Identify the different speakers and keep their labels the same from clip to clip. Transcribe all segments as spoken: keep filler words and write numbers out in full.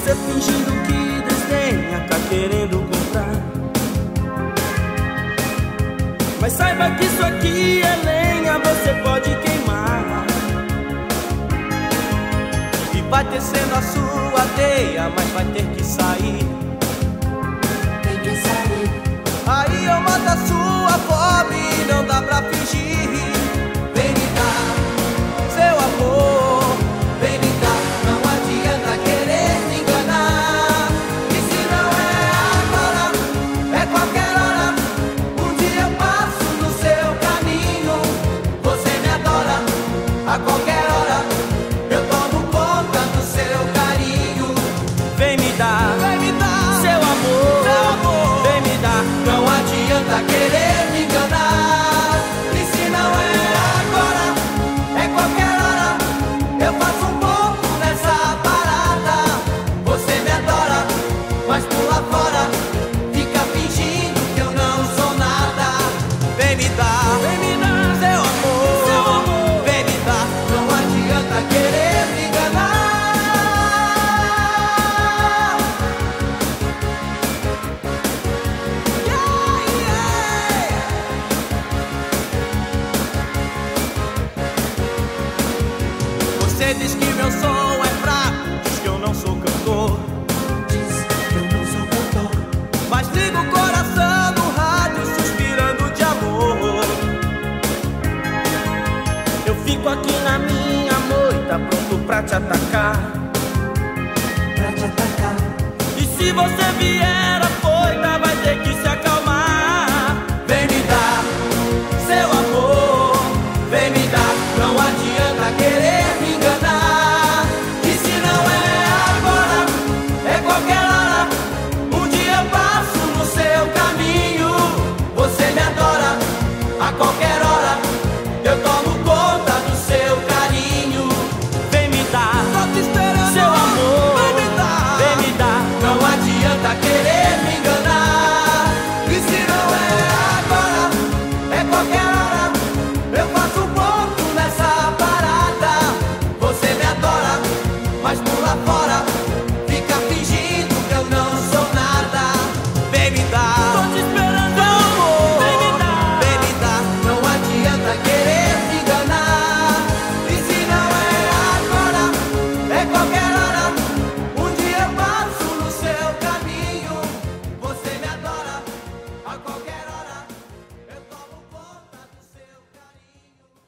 Speaker 1: Você fingindo que desdenha, tá querendo comprar. Mas saiba que isso aqui é lenha, você pode queimar. E vai tecendo a sua teia, mas vai ter que sair.
Speaker 2: Tem que sair.
Speaker 1: Aí eu mato a sua fome, não dá pra fingir. Vem me dar seu amor, vem me dar. Não adianta querer me enganar. E se não é agora, é qualquer hora. Um dia eu passo no seu caminho. Você me adora, a qualquer hora eu tomo conta do seu carinho. Vem me dar, vem me dar seu amor, seu amor. Vem me dar, não adianta querer me enganar. E se não é agora, é qualquer hora. Eu faço um ponto nessa parada. Você me adora, mas pula fora. Fica fingindo que eu não sou nada. Vem me dar, vem me dar seu amor, seu amor. Vem me dar, não adianta querer me enganar. Você diz que meu som é fraco, diz que eu não sou cantor.
Speaker 2: Diz que eu não sou cantor.
Speaker 1: Mas liga o coração no rádio, suspirando de amor. Eu fico aqui na minha moita, pronto pra te atacar.
Speaker 2: Pra te atacar.
Speaker 1: E se você vier afoita, vai ter que se acalmar. Vem me dar seu amor, vem me dar, não adianta querer me enganar. E se não é agora, é qualquer hora. Um dia eu passo no seu caminho. Você me adora, a qualquer hora eu tomo conta do seu carinho. Vem me dar, tô te esperando, seu amor, vem me dar, vem me dar, não adianta querer me enganar. E se não é agora, é qualquer hora. Eu faço um ponto nessa parada. Você me adora, mas pula fora. Fica fingindo que eu não sou nada. Vem me dar, tô te esperando, amor. Vem me dar, vem me dar, não adianta querer me enganar. E se não é agora, é qualquer hora. Um dia eu passo no seu caminho. Você me adora, a qualquer hora eu tomo conta do seu carinho.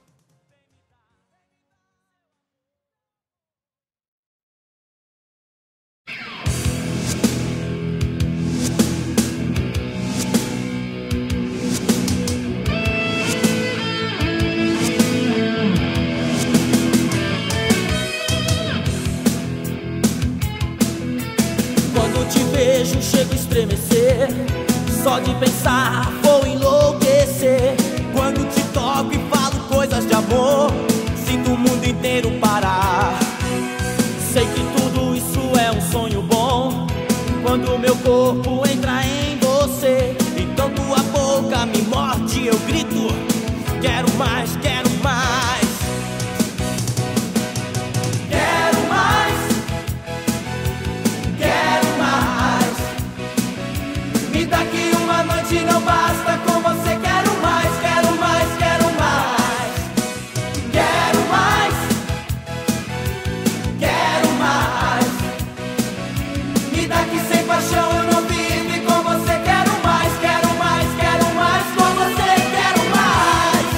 Speaker 1: Quando te vejo, chego a estremecer. Só de pensar, vou enlouquecer. Quando te toco e falo coisas de amor, sinto o mundo inteiro parar. Sei que tudo isso é um sonho bom. Quando meu corpo entra em você, então tua boca me morde, eu grito: quero mais, quero mais. Quero mais, quero mais. Me dá que uma noite não basta com você. Quero mais, quero mais, quero mais. Quero mais, quero mais. Me dá que sem paixão eu não vivo e com você. Quero mais, quero mais, quero mais. Com você quero mais.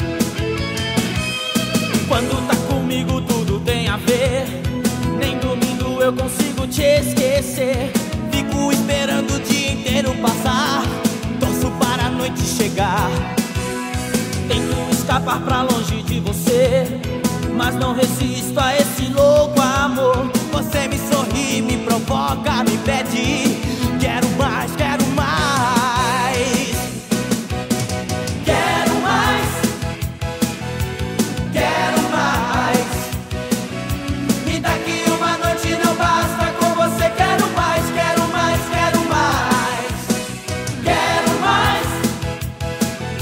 Speaker 1: Quando tá comigo tudo tem a ver. Nem dormindo eu consigo te esquecer. Fico esperando o dia inteiro passar. Torço para a noite chegar. Tento escapar pra longe de você, mas não resisto a esse louco amor. Você me sorri, me provoca, me pede: quero mais, quero mais. Quero mais, quero mais. Me dá que uma noite não basta com você. Quero mais, quero mais, quero mais. Quero mais,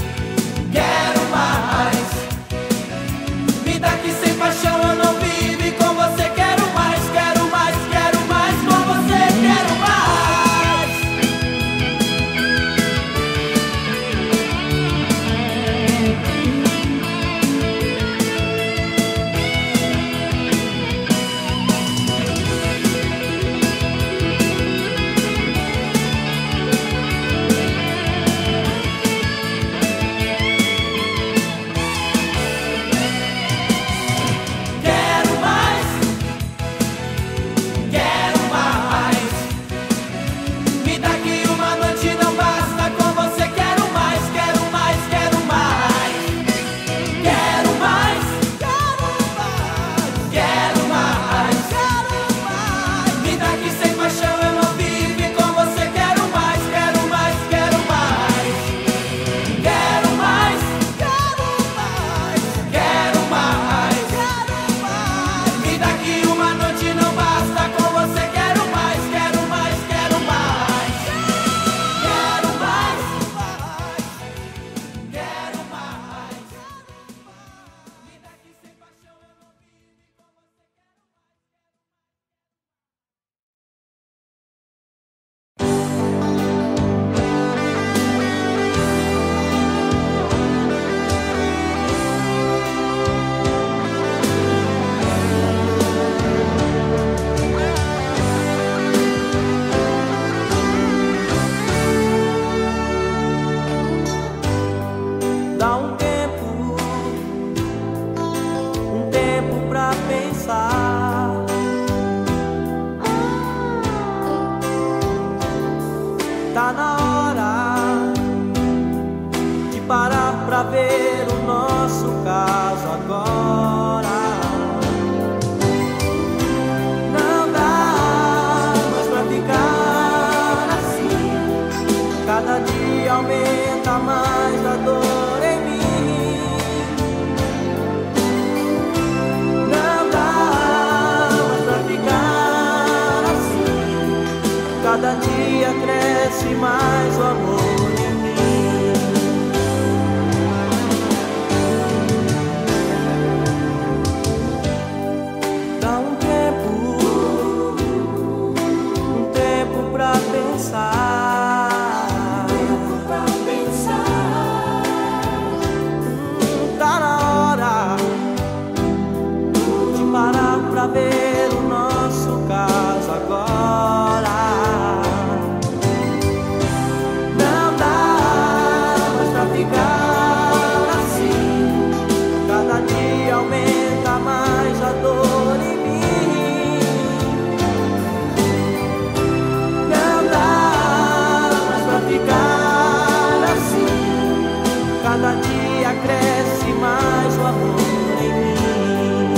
Speaker 1: quero mais. Me dá que sem paixão eu não vivo. Vida que uma noite não basta, com você quero mais, quero mais, quero mais. Quero mais, quero mais. Vida que sem paixão eu não vivo, com você quero Dá um tempo, um tempo pra pensar. Tá na hora de parar pra ver o nosso caso agora. Não dá mais pra ficar assim. Cada dia aumenta mais a dor. Cada dia cresce mais o amor em mim. Dá um tempo, um tempo pra pensar. Tempo pra pensar. Hum, tá na hora de parar pra ver o nosso caso agora. Aumenta mais a dor em mim. Não dá mais pra ficar assim. Cada dia cresce mais o amor em mim.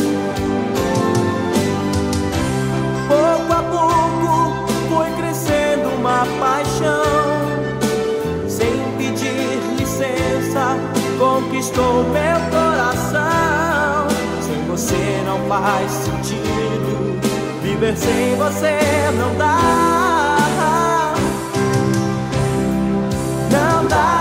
Speaker 1: Pouco a pouco foi crescendo uma paixão. Sem pedir licença, conquistou meu coração. Você não faz sentido, viver sem você não dá. Não dá.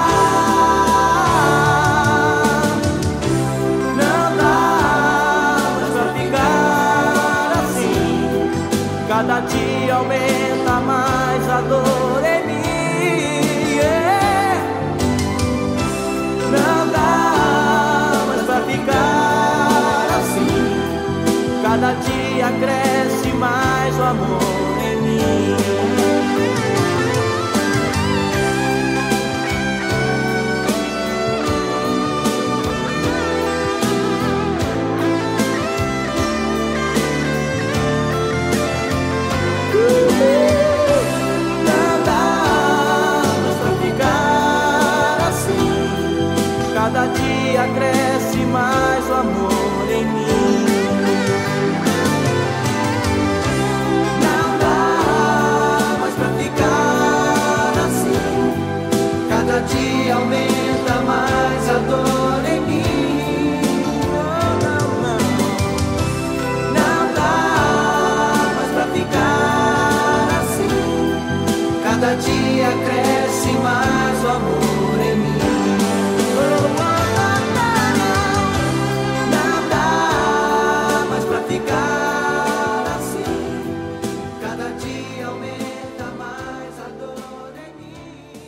Speaker 1: Não dá mais pra ficar assim. Cada dia aumenta mais a dor em mim. Yeah. Não dá mais pra ficar. Cada dia cresce mais o amor em mim. Não dá mais pra ficar assim. Cada dia cresce mais o amor em mim. Cada dia aumenta mais a dor em mim. Não, não, não. Não dá mais pra ficar assim. Cada dia cresce mais o amor em mim. Não dá mais pra ficar assim. Cada dia aumenta mais a dor em mim.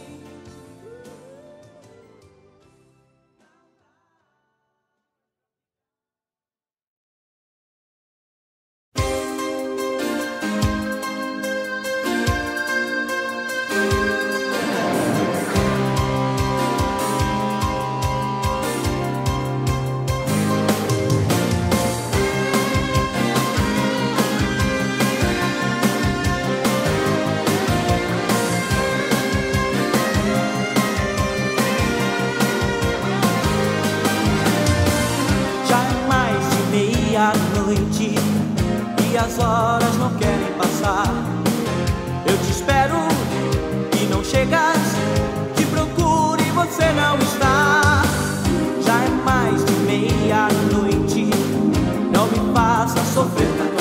Speaker 1: Noite e as horas não querem passar. Eu te espero e não chegas. Te procuro e você não está. Já é mais de meia-noite. Não me faça sofrer.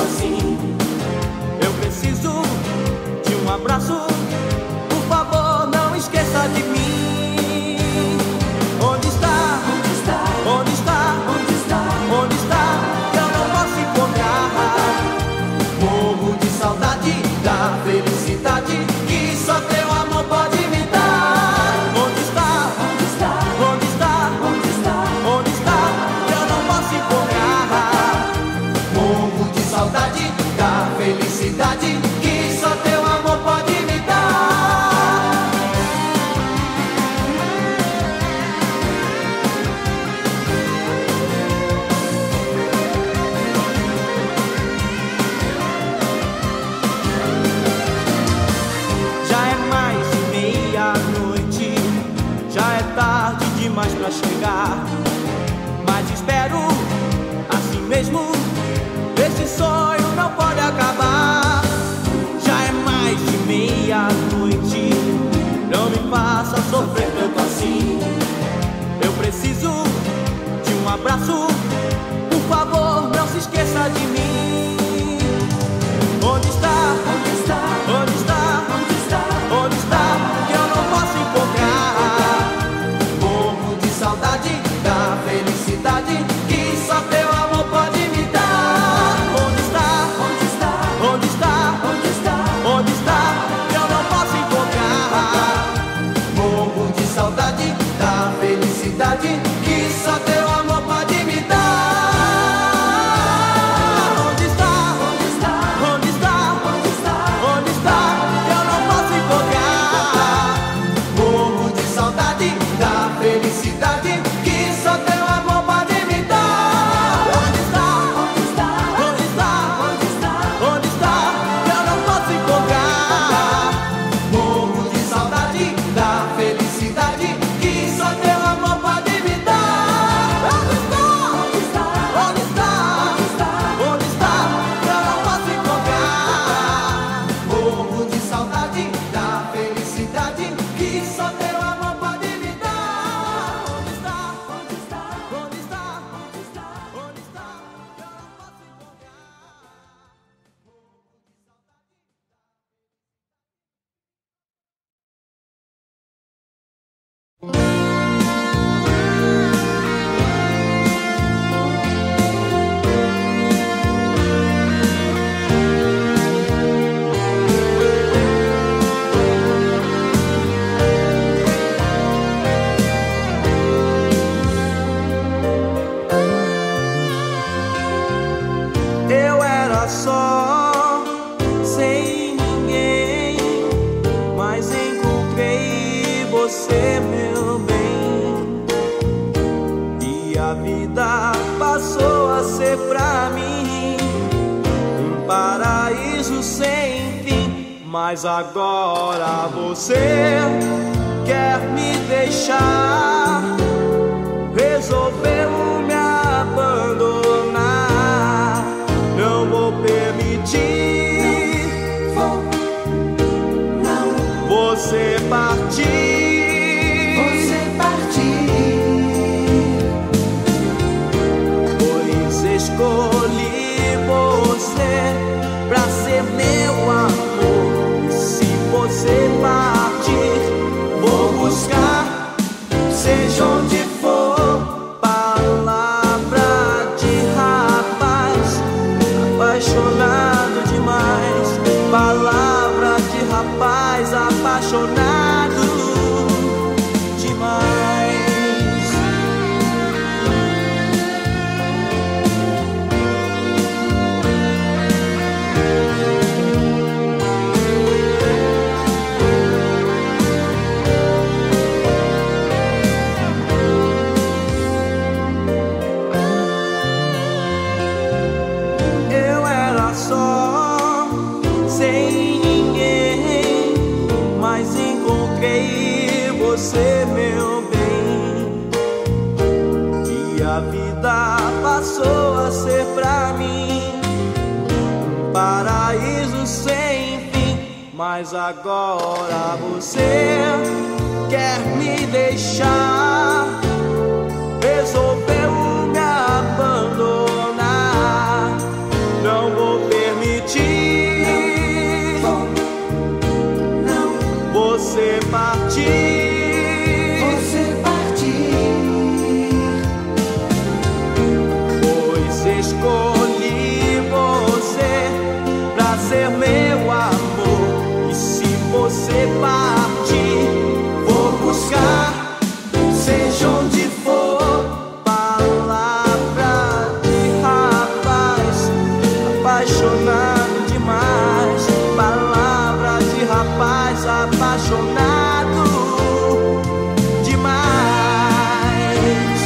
Speaker 1: esse sonho não pode acabar. Já é mais de meia-noite, não me faça sofrer tanto assim. Eu preciso de um abraço, por favor, não se esqueça de mim. Onde está?
Speaker 2: Onde está?
Speaker 1: Onde está?
Speaker 2: Onde está?
Speaker 1: Onde está? Que eu não posso encontrar. Morro de saudade da felicidade que só teu amor pode me dar. Onde está?
Speaker 2: Onde está?
Speaker 1: Onde está?
Speaker 2: Onde está?
Speaker 1: Onde está? Que eu não posso encontrar. Morro de saudade da felicidade que só teu amor pode me dar. Onde está?
Speaker 2: Onde está?
Speaker 1: Onde está?
Speaker 2: Onde está?
Speaker 1: Onde está? Que eu não posso encontrar. Morro de saudade da felicidade que só teu amor pode me dar. Onde está?
Speaker 2: Onde está?
Speaker 1: Onde está?
Speaker 2: Onde está?
Speaker 1: Onde está? Que eu não posso encontrar. Morro de saudade da felicidade que só teu amor pode me dar. Onde está?
Speaker 2: Onde está?
Speaker 1: Onde está?
Speaker 2: Onde está?
Speaker 1: Onde está? Que eu não posso encontrar. Morro de saudade da felicidade que só teu amor pode me dar. Onde está?
Speaker 2: Onde está?
Speaker 1: Onde está?
Speaker 2: Onde está?
Speaker 1: Onde está? Que eu não posso encontrar. Eu era só, sem ninguém, mas encontrei você, meu bem. E a vida passou a ser pra mim um paraíso sem fim. Mas agora você quer me deixar, resolveu me abandonar. Não vou permitir
Speaker 2: Vou, não,
Speaker 1: você partir,
Speaker 2: você partir.
Speaker 1: pois escolhi você pra ser meu amor. E se você partir, vou buscar, seja onde for, palavra de rapaz apaixonado demais. Palavra de rapaz apaixonado demais. Eu era só, sem ninguém, mas encontrei você, meu bem. E a vida passou a ser pra mim um paraíso sem fim. Mas agora você quer me deixar, resolveu me abandonar. Não vou permitir
Speaker 2: Vou, não,
Speaker 1: você partir,
Speaker 2: você partir.
Speaker 1: pois escolhi você pra ser meu amor. E se você partir, vou buscar, seja onde for, palavra de rapaz apaixonado demais. Palavra de rapaz apaixonado demais.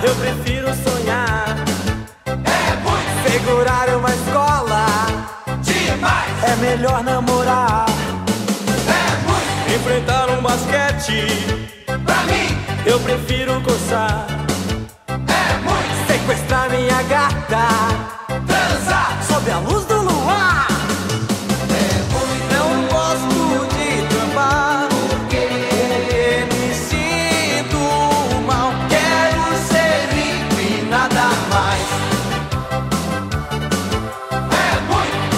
Speaker 1: Eu prefiro sonhar.
Speaker 3: É muito.
Speaker 1: Segurar uma escola.
Speaker 3: Demais.
Speaker 1: É melhor namorar.
Speaker 3: É muito.
Speaker 1: Enfrentar um basquete.
Speaker 3: Pra mim.
Speaker 1: Eu prefiro coçar.
Speaker 3: É muito.
Speaker 1: Sequestrar minha gata.
Speaker 3: Transar.
Speaker 1: Sob a luz do luar.
Speaker 3: É muito.
Speaker 1: Não gosto de trampar.
Speaker 3: Porque
Speaker 1: Porque me sinto mal.
Speaker 3: quero ser rico e nada mais. É muito.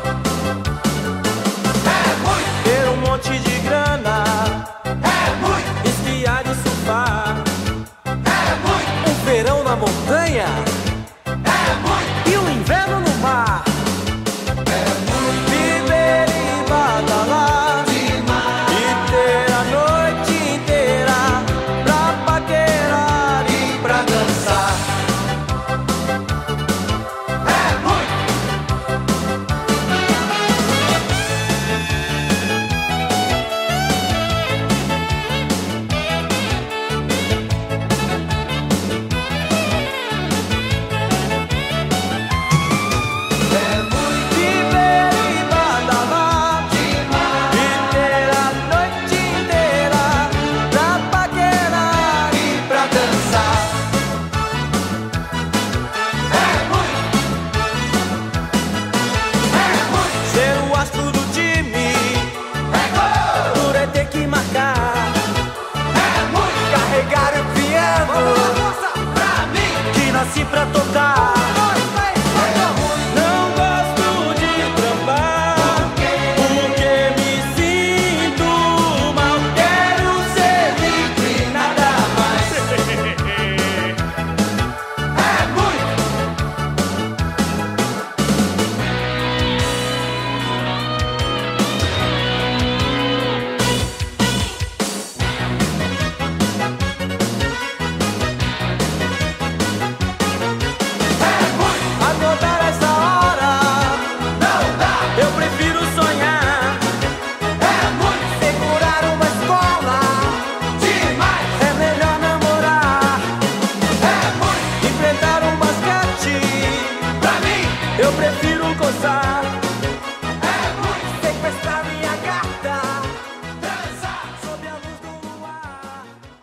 Speaker 3: É muito.
Speaker 1: Ter um monte de grana.
Speaker 3: É muito.
Speaker 1: Esquiar e surfar.
Speaker 3: É muito.
Speaker 1: Um verão na montanha.
Speaker 3: É muito.
Speaker 1: E um inverno no mar.
Speaker 3: É muito.
Speaker 1: Viver e badalar.
Speaker 3: Demais.
Speaker 1: E ter a noite inteira pra paquerar e
Speaker 3: Pra dançar. É muito. É muito.
Speaker 1: viver e badalar.
Speaker 3: Demais.
Speaker 1: E ter a noite inteira pra paquerar e
Speaker 3: E pra dançar. É muito. É muito.
Speaker 1: ser o astro do time.
Speaker 3: É gol.
Speaker 1: Tudo é ter que marcar.
Speaker 3: É muito.
Speaker 1: Carregar o piano
Speaker 3: Pra mim.
Speaker 1: que nasci pra tocar.
Speaker 3: É muito.
Speaker 1: Não gosto de trampar. Porque me sinto mal.
Speaker 3: Quero ser rico e nada mais. É muito. É muito.
Speaker 1: Acordar essa hora.
Speaker 3: Não dá.
Speaker 1: Eu prefiro sonhar.
Speaker 3: É muito.
Speaker 1: Segurar uma escola.
Speaker 3: Demais.
Speaker 1: É melhor namorar.
Speaker 3: É muito.
Speaker 1: Enfrentar um basquete.
Speaker 3: Pra mim.
Speaker 1: Eu prefiro coçar.
Speaker 3: É muito.
Speaker 1: Sequestrar minha gata.
Speaker 3: Dançar.
Speaker 1: Sob a luz do luar.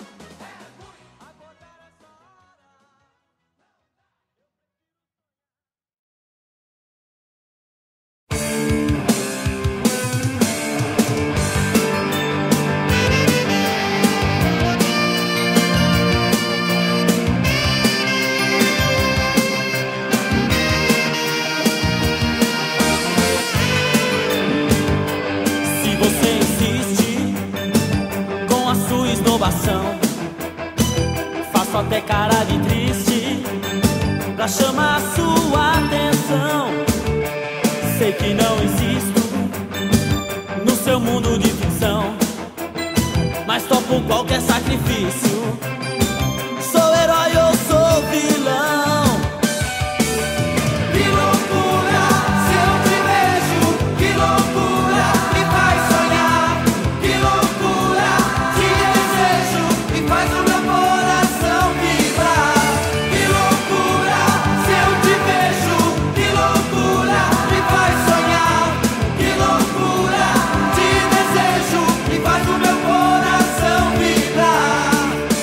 Speaker 1: Se você insiste com a sua esnobação, faço até cara de triste pra chamar sua atenção. Sei que não existo no seu mundo de ficção, mas topo qualquer sacrifício. Sou herói ou sou vilão.
Speaker 3: Que loucura, se eu te vejo. Que loucura, me faz sonhar. Que loucura, te desejo e faz o meu coração vibrar. Que loucura, se eu te vejo. Que loucura, me faz sonhar. Que loucura, te desejo e faz o meu coração vibrar.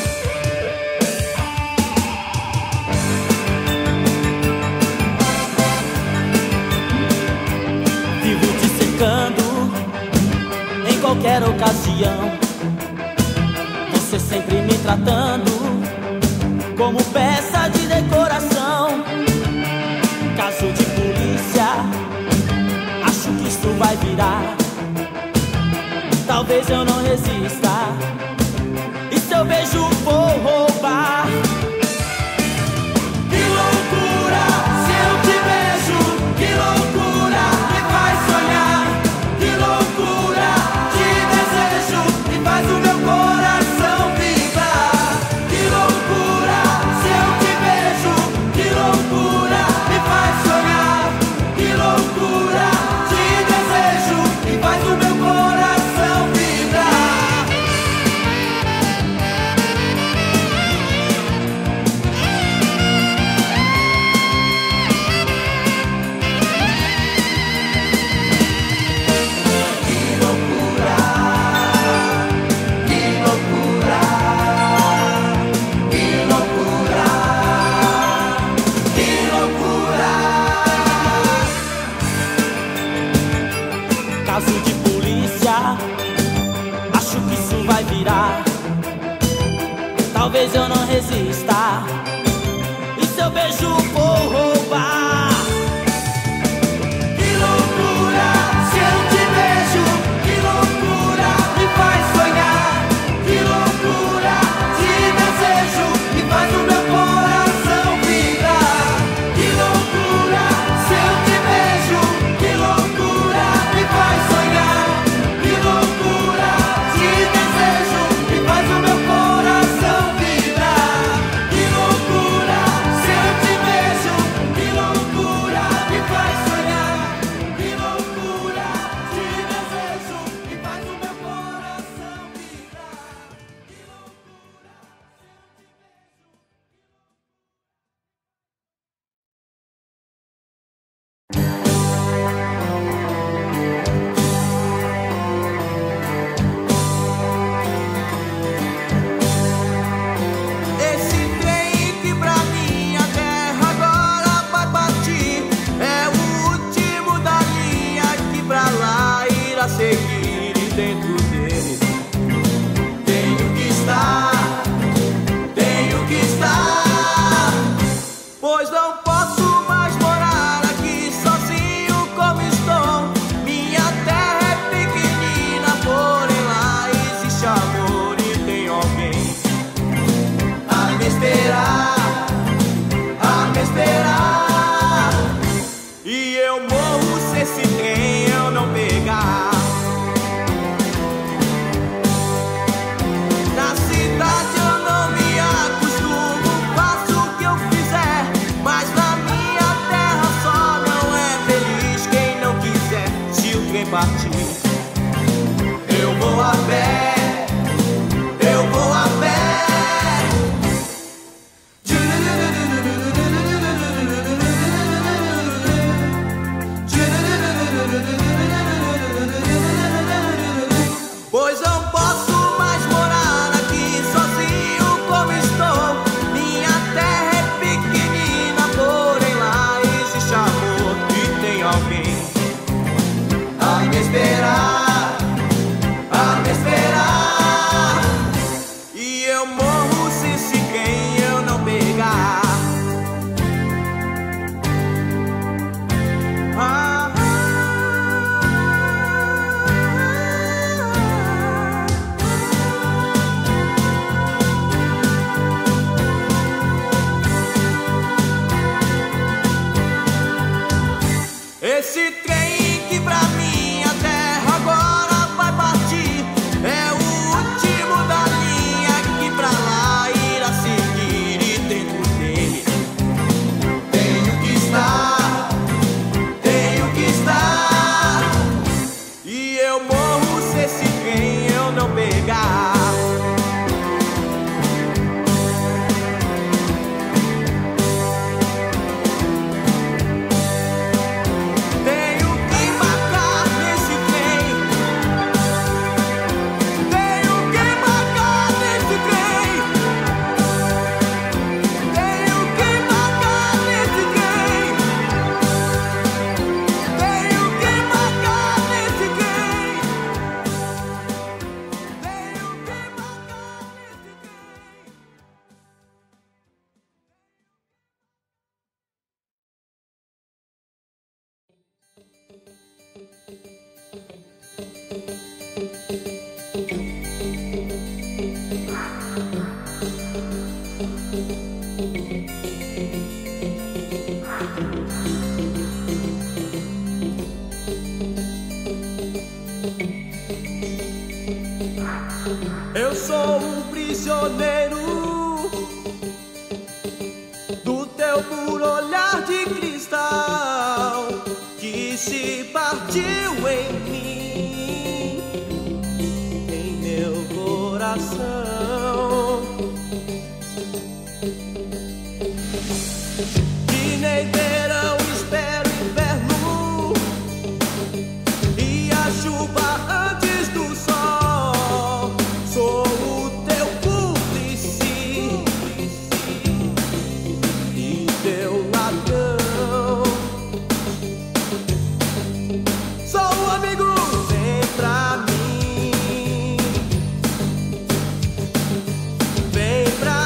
Speaker 1: Vivo te cercando em qualquer ocasião. Você sempre me tratando como peça de decoração. Caso de polícia, acho que isso vai virar. Talvez eu não resista. E se eu beijo vou roubar.
Speaker 3: Que loucura, se eu te vejo. Que loucura, me faz sonhar. Que loucura, te desejo e faz o meu coração vibrar. Que loucura, se eu te vejo. Que loucura, me faz sonhar. Que loucura, te desejo e faz o meu coração vibrar.
Speaker 1: talvez eu não resista. E seu beijo vou roubar.
Speaker 3: Que loucura, se eu te beijo. Que loucura, me faz sonhar. Que loucura, te desejo e faz o meu coração vibrar. Que loucura, se eu te beijo. Que loucura, me faz sonhar. Que loucura, te desejo e faz o meu coração vibrar. Que loucura, se eu te beijo. Que loucura, me faz sonhar. Que loucura, te desejo e faz o meu coração vibrar. Que Esse trem que pra minha terra agora vai partir é o último da linha que pra lá irá seguir. E dentro dele tenho que estar, tenho que estar, pois não posso mais morar aqui sozinho como estou. Minha terra é pequenina, porém lá existe amor e tem alguém a me esperar, a me esperar. E eu morro se esse trem eu não pegar. Na cidade eu não me acostumo, faço o que eu fizer, mas na minha terra só não é feliz quem não quiser. Se o trem partir, eu vou a pé, eu vou a pé. Pois não posso mais morar aqui sozinho como estou. Minha terra é pequenina, porém lá existe amor e tem alguém a me esperar, a me esperar. E eu morro se esse trem eu não pegar. Ah, esse trem que pra minha terra agora vai partir é o último da linha que pra lá irá seguir. E dentro dele tenho que estar, tenho que estar. E eu morro se esse trem eu não pegar. Tenho que embarcar nesse trem. Tenho que embarcar nesse trem. Tenho que embarcar nesse trem. Tenho que embarcar nesse trem. Tenho que embarcar nesse trem. Eu sou um prisioneiro do teu puro olhar de cristal que se partiu em mim, em meu coração. Que nem verão espero inverno e a chuva antes do sol. Sou o teu cúmplice e teu ladrão. Sou o amigo, vem pra mim, vem pra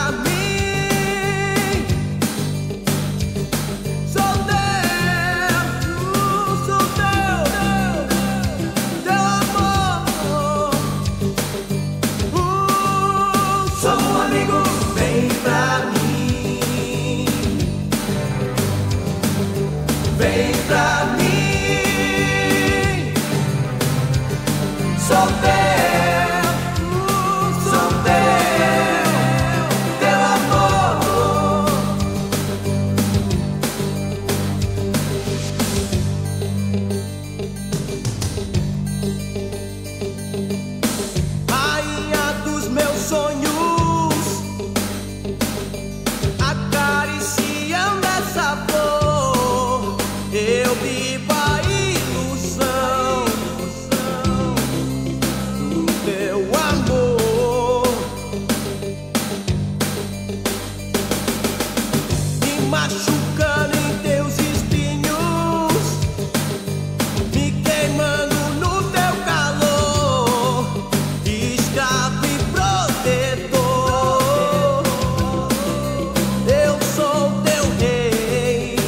Speaker 1: machucando em teus espinhos, me queimando no teu calor, escravo e protetor. Eu sou teu rei,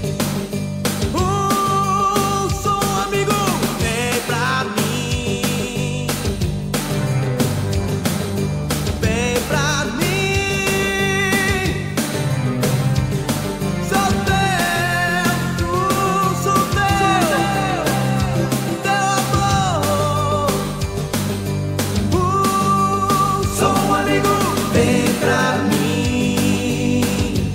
Speaker 1: uh, sou um amigo. Vem pra mim, vem pra mim. Sou teu, uh, sou teu, teu amor. Uh, sou um amigo. Vem pra mim,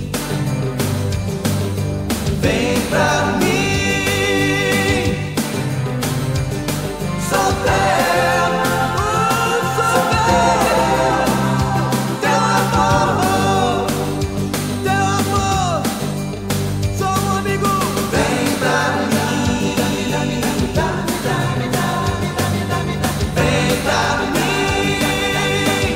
Speaker 1: vem pra mim. Sou teu, uh, sou teu, teu amor, teu amor. Sou um amigo. Vem pra mim, vem pra mim.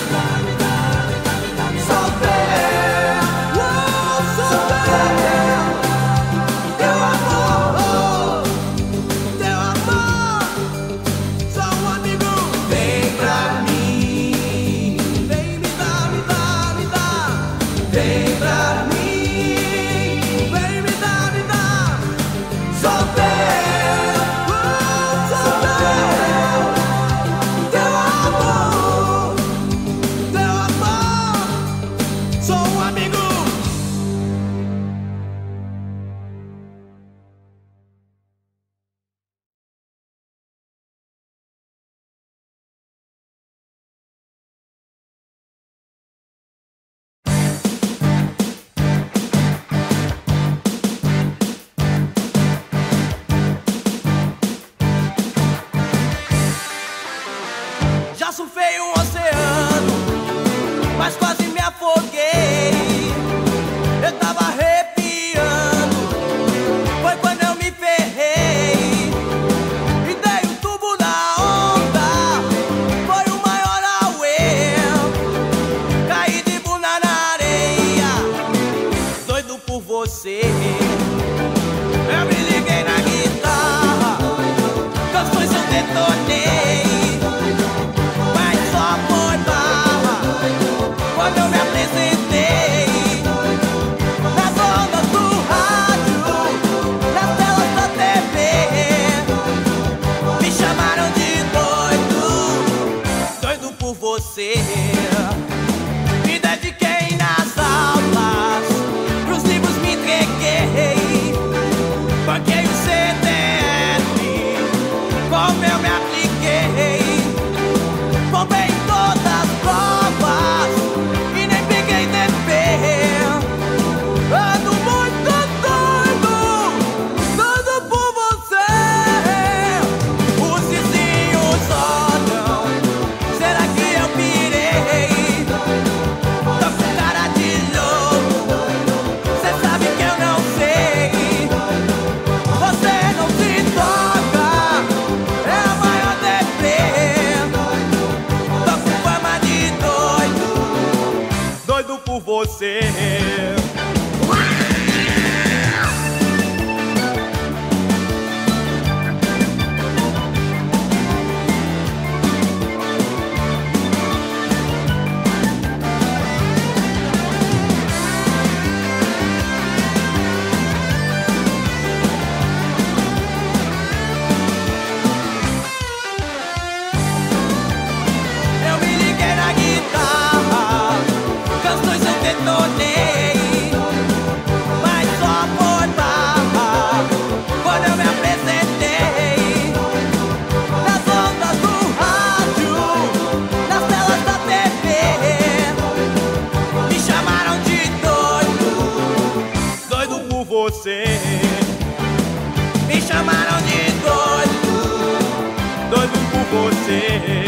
Speaker 1: Sou teu, uh, sou teu, teu amor, teu amor. Sou um amigo. Vem pra mim, vem me dar, me dar, me dar. Vem pra mim, vem me dar, me dar. Sou teu, uh, sou teu, teu amor, teu amor. Sou um amigo. Já surfei um oceano, mas quase me afoguei. Eu tava arrepiando, foi quando eu me ferrei e dei um tubo na onda. Foi o maior auê, caí de bunda na areia, doido por você. Eu me liguei na guitarra, canções eu detonei, mas só foi barra quando eu me apresentei nas ondas do rádio, nas telas da T V. Me chamaram de doido, doido por você. Me dediquei nas aulas, pros livros me entreguei, banquei o C D F, como eu me apliquei. Bombei em todas as provas e nem peguei D P. Ando muito doido, doido por você. Os vizinhos olham, será que eu pirei? Tô com cara de louco, cê sabe que eu não sei. Você não se toca, é a maior deprê. Tô com fama de doido, doido por você. Eu me liguei na guitarra, canções eu detonei, mas só foi barra quando eu me apresentei nas ondas do rádio, nas telas da T V. Me chamaram de doido, doido por você. Me chamaram de doido, doido por você.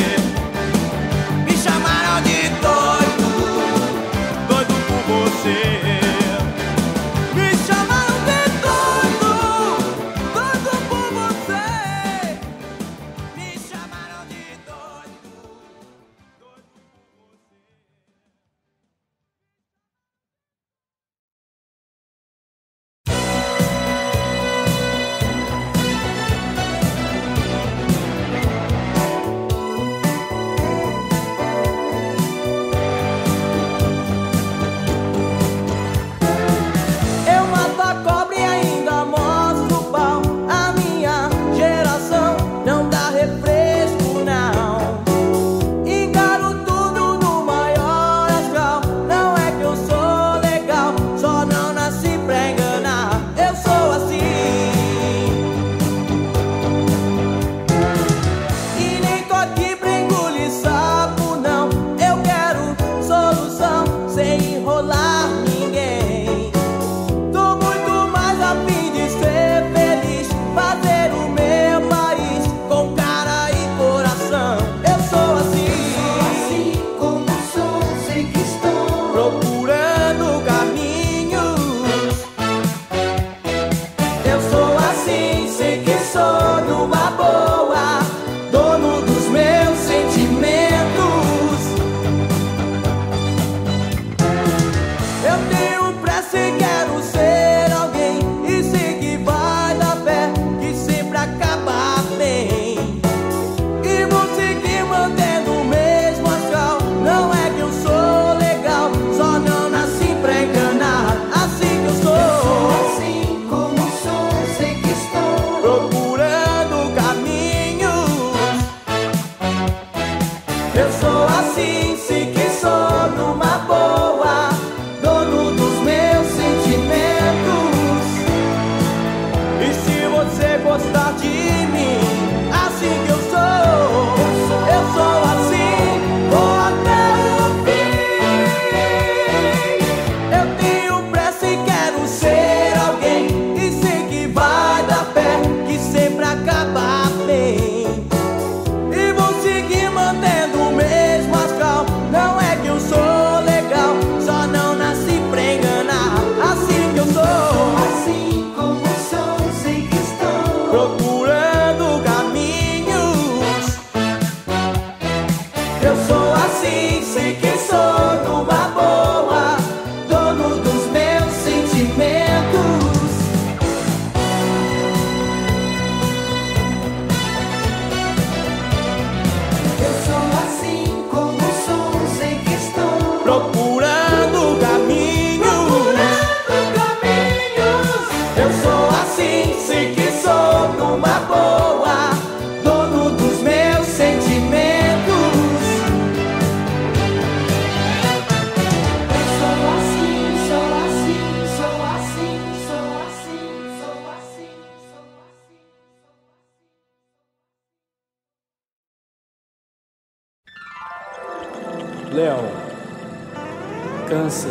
Speaker 4: Câncer,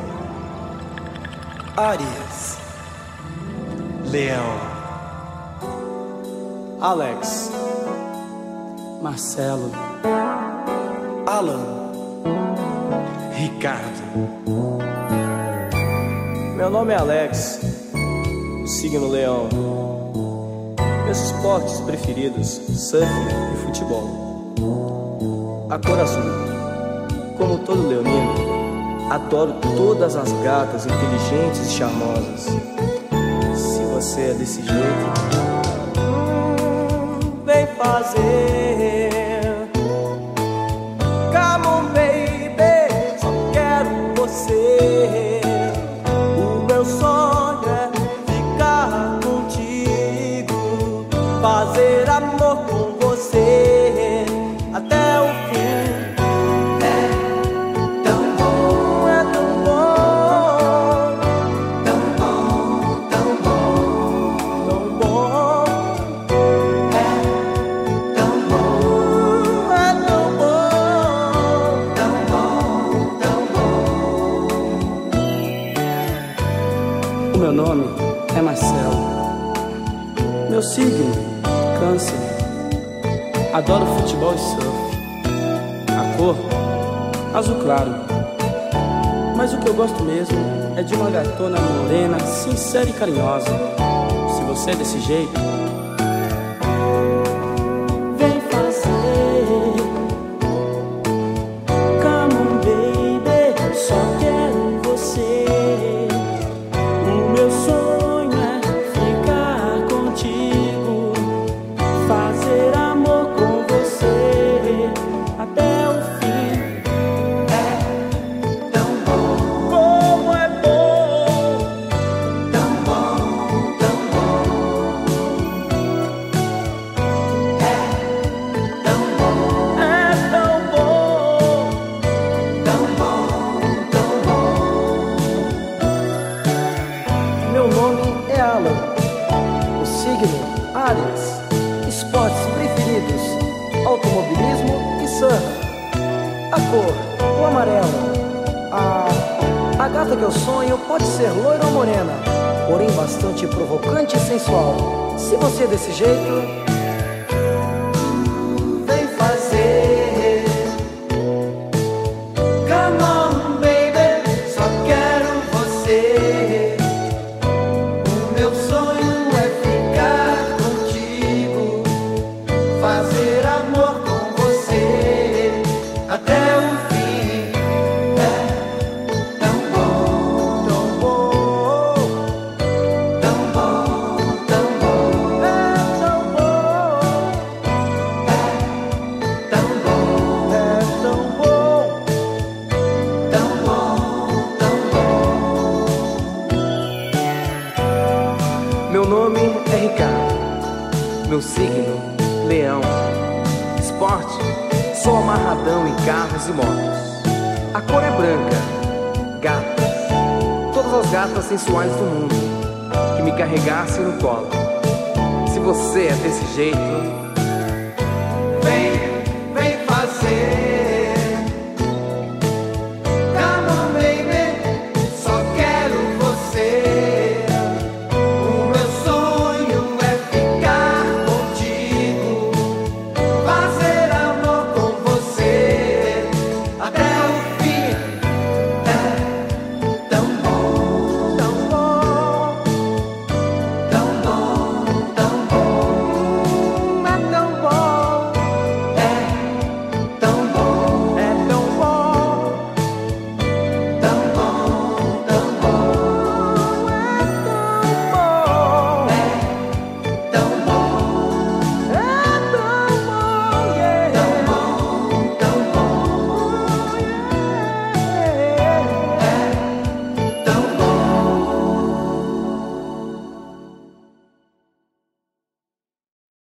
Speaker 4: Áries,
Speaker 5: Leão,
Speaker 4: Alex, Marcelo, Alan,
Speaker 5: Ricardo.
Speaker 4: meu nome é Alex, o signo Leão. Meus esportes preferidos, surf e futebol. A cor azul. Como todo leonino, adoro todas as gatas inteligentes e charmosas. Se você é desse jeito, vem fazer. Come on, baby, só quero você. O meu sonho é ficar contigo, fazer amor com você até o fim. O meu nome é Marcelo. Meu signo, Câncer. Adoro futebol e surf. A cor, azul claro. Mas o que eu gosto mesmo é de uma gatona morena, sincera e carinhosa. Se você é desse jeito, vem fazer. Come on, baby, só quero você. Meu sonho é ficar contigo, fazer amor com você até o fim.
Speaker 2: É tão bom,
Speaker 4: Como é bom,
Speaker 2: tão bom, tão bom. É tão bom,
Speaker 4: é tão bom.
Speaker 2: tão bom, tão bom.
Speaker 4: Meu nome é Alan, o signo Áries, esportes preferidos, automobilismo e surf. A cor, o amarelo. A, a gata que eu sonho pode ser loira ou morena, porém bastante provocante e sensual. Se você é desse jeito,
Speaker 2: Vem fazer. Come on, baby, só quero você. O meu sonho é ficar contigo, fazer amor com você até o fim. É tão bom,
Speaker 4: tão bom,
Speaker 2: tão bom, tão bom.
Speaker 4: é tão bom,
Speaker 2: Tão bom,
Speaker 4: é tão bom.
Speaker 2: tão bom, tão bom.
Speaker 6: Meu nome é Ricardo. Meu signo, Leão. Esporte, sou amarradão em carros e motos. A cor é branca. Gatas. Todas as gatas sensuais do mundo que me carregassem no colo. Se você é desse jeito,
Speaker 2: Vem